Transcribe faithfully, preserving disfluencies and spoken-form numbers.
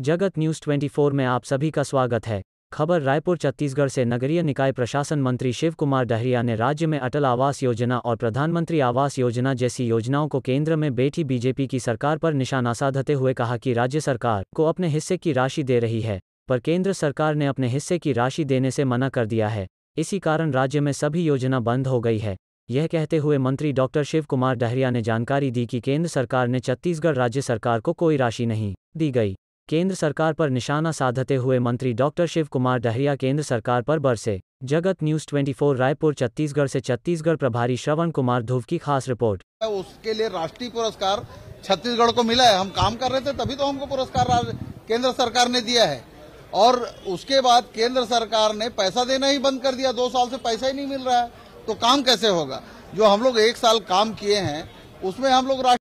जगत न्यूज़ चौबीस में आप सभी का स्वागत है। खबर रायपुर छत्तीसगढ़ से। नगरीय निकाय प्रशासन मंत्री शिव कुमार डहरिया ने राज्य में अटल आवास योजना और प्रधानमंत्री आवास योजना जैसी योजनाओं को केंद्र में बैठी बीजेपी की सरकार पर निशाना साधते हुए कहा कि राज्य सरकार को अपने हिस्से की राशि दे रही है, पर केंद्र सरकार ने अपने हिस्से की राशि देने से मना कर दिया है। इसी कारण राज्य में सभी योजना बंद हो गई है। यह कहते हुए मंत्री डॉक्टर शिव कुमार डहरिया ने जानकारी दी कि केंद्र सरकार ने छत्तीसगढ़ राज्य सरकार को कोई राशि नहीं दी गई। केंद्र सरकार पर निशाना साधते हुए मंत्री डॉक्टर शिव कुमार डहरिया केंद्र सरकार पर बरसे। जगत न्यूज़ चौबीस रायपुर छत्तीसगढ़ से छत्तीसगढ़ प्रभारी श्रवण कुमार ध्रुव की खास रिपोर्ट। उसके लिए राष्ट्रीय पुरस्कार छत्तीसगढ़ को मिला है। हम काम कर रहे थे तभी तो हमको पुरस्कार केंद्र सरकार ने दिया है, और उसके बाद केंद्र सरकार ने पैसा देना ही बंद कर दिया। दो साल से पैसा ही नहीं मिल रहा है, तो काम कैसे होगा? जो हम लोग एक साल काम किए हैं उसमें हम लोग